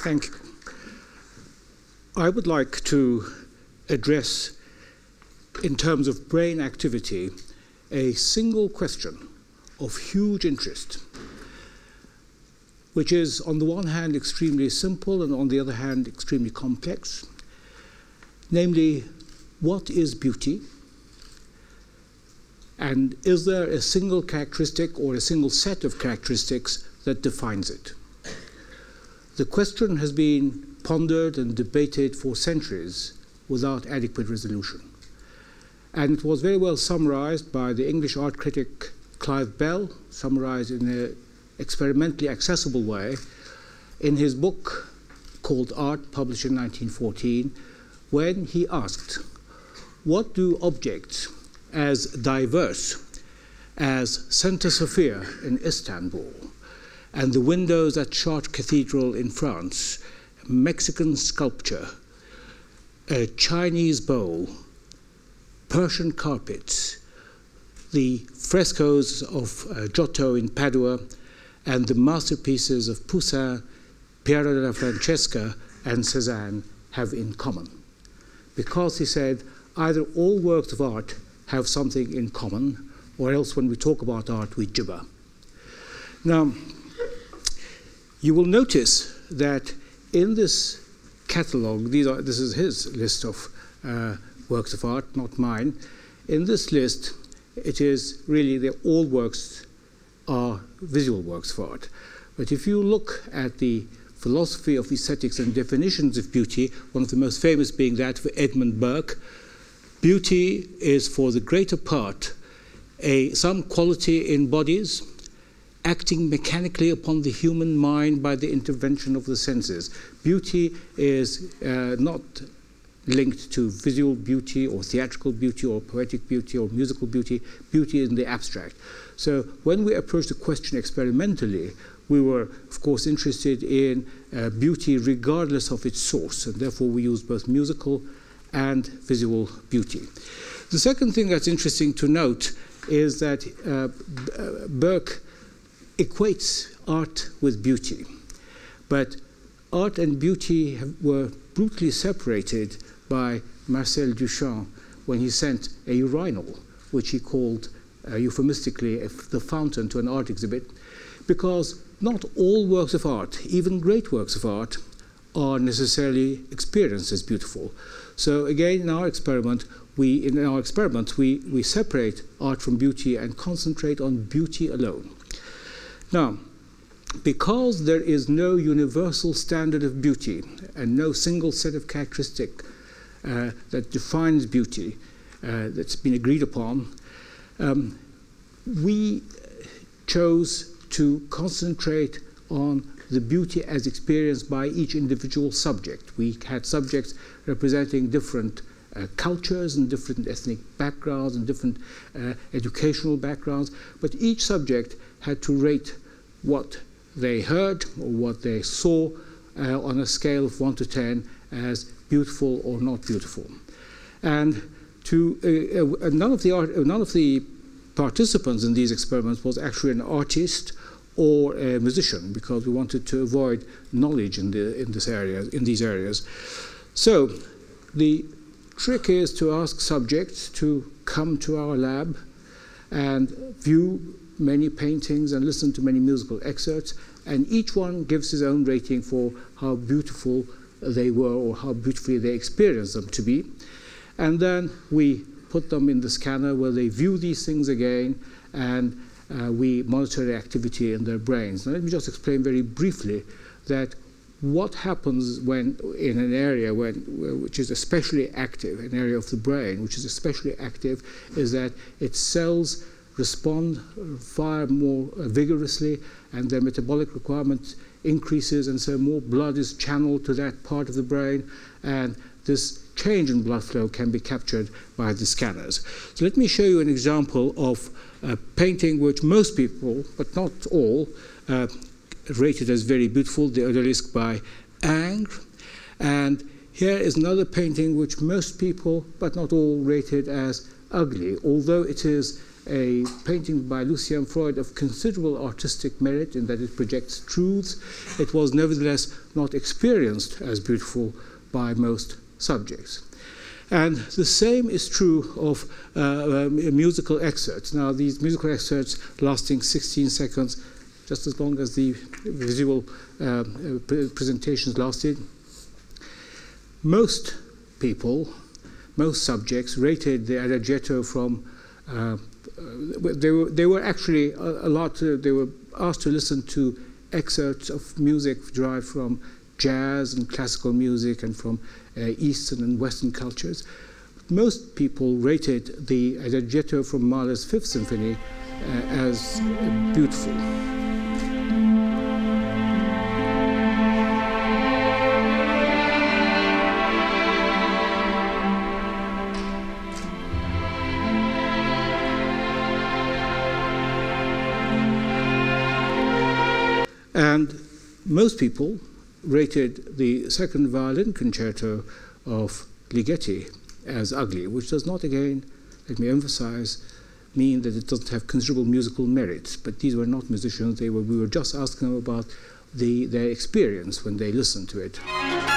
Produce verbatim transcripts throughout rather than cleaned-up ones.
Thank you. I would like to address, in terms of brain activity, a single question of huge interest, which is, on the one hand, extremely simple, and on the other hand, extremely complex. Namely, what is beauty? And is there a single characteristic or a single set of characteristics that defines it? The question has been pondered and debated for centuries without adequate resolution. And it was very well summarized by the English art critic Clive Bell, summarized in an experimentally accessible way, in his book called Art, published in nineteen fourteen, when he asked, what do objects as diverse as Saint Sophia in Istanbul and the windows at Chartres Cathedral in France, Mexican sculpture, a Chinese bowl, Persian carpets, the frescoes of uh, Giotto in Padua, and the masterpieces of Poussin, Piero della Francesca, and Cézanne have in common? Because, he said, either all works of art have something in common, or else when we talk about art, we gibber. Now, you will notice that in this catalogue, these are, this is his list of uh, works of art, not mine. In this list, it is really that all works are visual works of art. But if you look at the philosophy of aesthetics and definitions of beauty, one of the most famous being that of Edmund Burke, beauty is for the greater part a, some quality in bodies acting mechanically upon the human mind by the intervention of the senses. Beauty is uh, not linked to visual beauty or theatrical beauty or poetic beauty or musical beauty. Beauty is in the abstract. So when we approached the question experimentally, we were, of course, interested in uh, beauty regardless of its source, and therefore we used both musical and visual beauty. The second thing that's interesting to note is that uh, Burke equates art with beauty, but art and beauty have, were brutally separated by Marcel Duchamp when he sent a urinal, which he called uh, euphemistically the fountain, to an art exhibit, because not all works of art, even great works of art, are necessarily experienced as beautiful. So again, in our experiment, we in our experiment we we separate art from beauty and concentrate on beauty alone. Now, because there is no universal standard of beauty and no single set of characteristics uh, that defines beauty uh, that's been agreed upon, um, we chose to concentrate on the beauty as experienced by each individual subject. We had subjects representing different uh, cultures and different ethnic backgrounds and different uh, educational backgrounds, but each subject had to rate what they heard or what they saw uh, on a scale of one to ten as beautiful or not beautiful. And to uh, uh, none of the art, uh, none of the participants in these experiments was actually an artist or a musician, because we wanted to avoid knowledge in the in this area in these areas. So the trick is to ask subjects to come to our lab and view many paintings and listen to many musical excerpts, and each one gives his own rating for how beautiful they were or how beautifully they experienced them to be. And then we put them in the scanner where they view these things again, and uh, we monitor the activity in their brains. Now let me just explain very briefly that what happens when in an area when, which is especially active, an area of the brain which is especially active, is that its cells respond far more vigorously, and their metabolic requirement increases, and so more blood is channeled to that part of the brain, and this change in blood flow can be captured by the scanners. So let me show you an example of a painting which most people, but not all, uh, rated as very beautiful, the Odalisque by Ingres. And here is another painting which most people, but not all, rated as ugly, although it is a painting by Lucian Freud of considerable artistic merit in that it projects truths. It was nevertheless not experienced as beautiful by most subjects. And the same is true of uh, um, musical excerpts. Now, these musical excerpts lasting sixteen seconds, just as long as the visual um, uh, presentations lasted, most people, most subjects rated the adagietto from, uh, they, were, they were actually a, a lot, uh, they were asked to listen to excerpts of music derived from jazz and classical music and from uh, Eastern and Western cultures. Most people rated the adagietto from Mahler's Fifth Symphony uh, as beautiful. And most people rated the second violin concerto of Ligeti as ugly, which does not, again, let me emphasize, mean that it doesn't have considerable musical merits. But these were not musicians. They were, we were just asking them about the, their experience when they listened to it.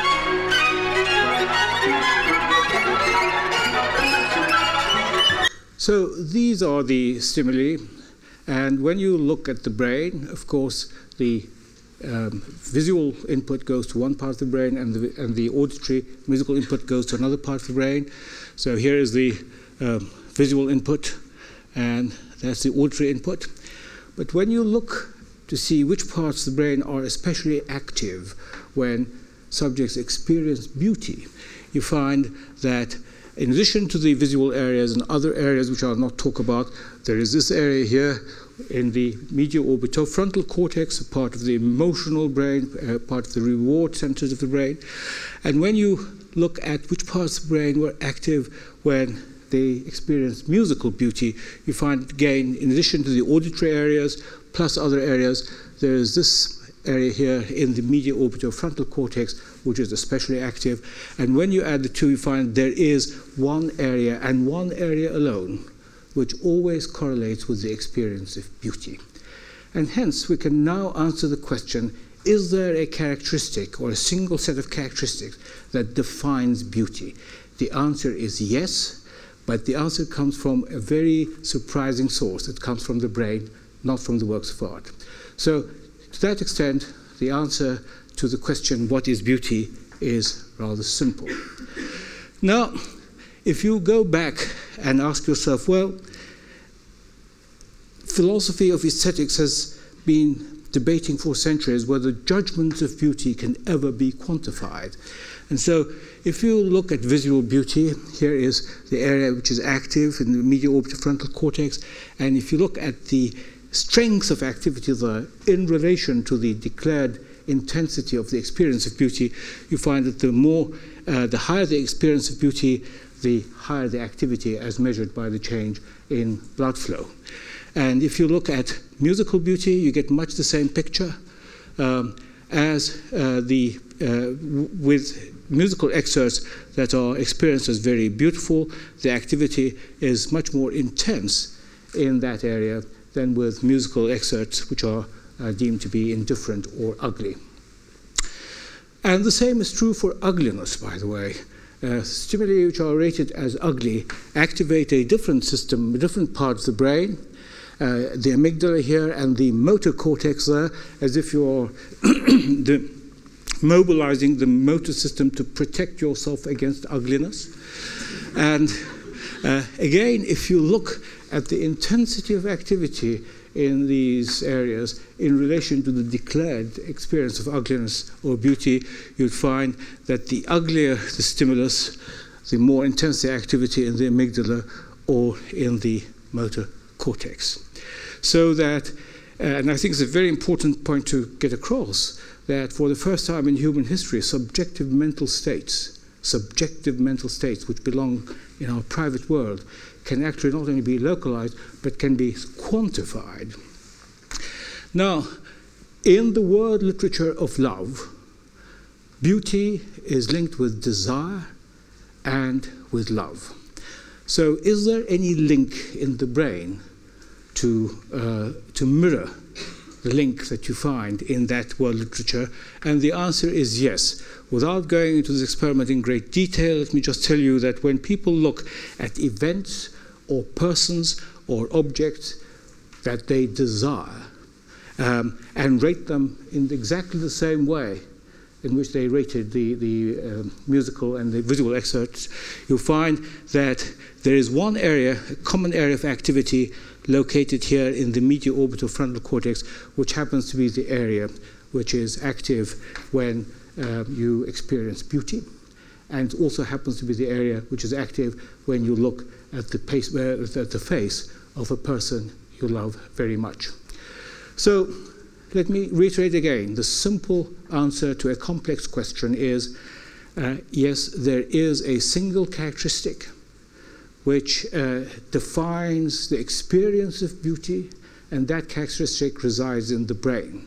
So these are the stimuli. And when you look at the brain, of course, the Um, visual input goes to one part of the brain, and the, and the auditory musical input goes to another part of the brain. So here is the um, visual input, and that's the auditory input. But when you look to see which parts of the brain are especially active when subjects experience beauty, you find that in addition to the visual areas and other areas which I'll not talk about, there is this area here in the medial orbitofrontal cortex, a part of the emotional brain, uh, part of the reward centers of the brain. And when you look at which parts of the brain were active when they experienced musical beauty, you find, again, in addition to the auditory areas, plus other areas, there is this area here in the medial orbitofrontal cortex, which is especially active. And when you add the two, you find there is one area, and one area alone, which always correlates with the experience of beauty. And hence, we can now answer the question, is there a characteristic or a single set of characteristics that defines beauty? The answer is yes, but the answer comes from a very surprising source. It comes from the brain, not from the works of art. So, to that extent, the answer to the question, what is beauty, is rather simple. Now, if you go back and ask yourself, well, philosophy of aesthetics has been debating for centuries whether judgments of beauty can ever be quantified. And so if you look at visual beauty, here is the area which is active in the medial orbitofrontal cortex, and if you look at the strengths of activity there in relation to the declared intensity of the experience of beauty, you find that the more, uh, the higher the experience of beauty, the higher the activity as measured by the change in blood flow. And if you look at musical beauty, you get much the same picture um, as uh, the, uh, with musical excerpts that are experienced as very beautiful, the activity is much more intense in that area than with musical excerpts which are uh, deemed to be indifferent or ugly. And the same is true for ugliness, by the way. Uh, stimuli which are rated as ugly activate a different system, a different part of the brain, uh, the amygdala here and the motor cortex there, as if you're the mobilizing the motor system to protect yourself against ugliness. And uh, again, if you look at the intensity of activity in these areas in relation to the declared experience of ugliness or beauty, you'd find that the uglier the stimulus, the more intense the activity in the amygdala or in the motor cortex. So that, uh, and I think it's a very important point to get across, that for the first time in human history, subjective mental states, subjective mental states which belong in our private world, can actually not only be localized, but can be quantified. Now, in the world literature of love, beauty is linked with desire and with love. So is there any link in the brain to, uh, to mirror the link that you find in that world literature? And the answer is yes. Without going into this experiment in great detail, let me just tell you that when people look at events or persons or objects that they desire um, and rate them in exactly the same way in which they rated the, the um, musical and the visual excerpts, you'll find that there is one area, a common area of activity located here in the medial orbital frontal cortex, which happens to be the area which is active when uh, you experience beauty, and also happens to be the area which is active when you look at the, pace, uh, at the face of a person you love very much. So let me reiterate again, the simple answer to a complex question is uh, yes, there is a single characteristic which uh, defines the experience of beauty, and that characteristic resides in the brain.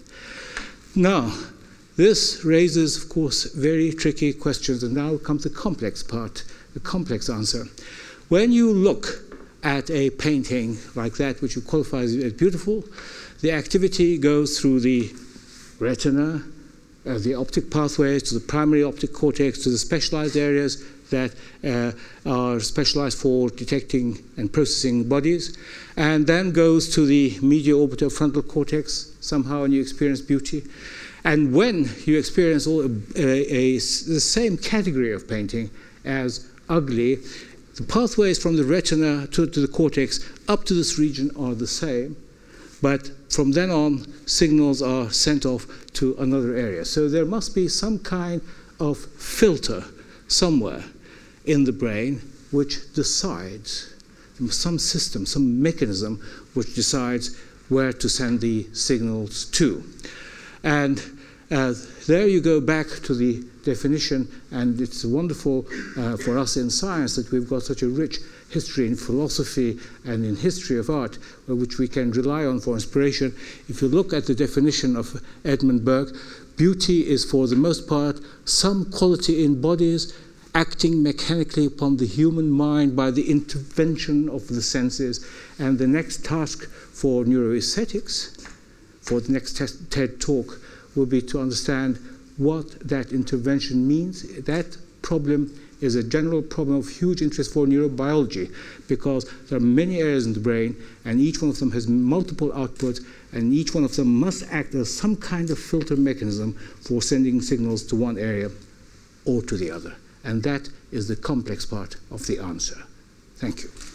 Now, this raises, of course, very tricky questions, and now comes the complex part, the complex answer. When you look at a painting like that, which you qualify as beautiful, the activity goes through the retina, uh, the optic pathways, to the primary optic cortex, to the specialized areas that uh, are specialized for detecting and processing bodies, and then goes to the medial orbital frontal cortex somehow, and you experience beauty. And when you experience all, a, a, a, the same category of painting as ugly, the pathways from the retina to, to the cortex up to this region are the same, but from then on, signals are sent off to another area. So there must be some kind of filter somewhere in the brain which decides, some system, some mechanism which decides where to send the signals to. And uh, there you go back to the definition, and it's wonderful uh, for us in science that we've got such a rich history in philosophy and in history of art, uh, which we can rely on for inspiration. If you look at the definition of Edmund Burke, beauty is for the most part some quality in bodies acting mechanically upon the human mind by the intervention of the senses. And the next task for neuroaesthetics, for the next TED talk, will be to understand what that intervention means. That problem is a general problem of huge interest for neurobiology, because there are many areas in the brain, and each one of them has multiple outputs, and each one of them must act as some kind of filter mechanism for sending signals to one area or to the other. And that is the complex part of the answer. Thank you.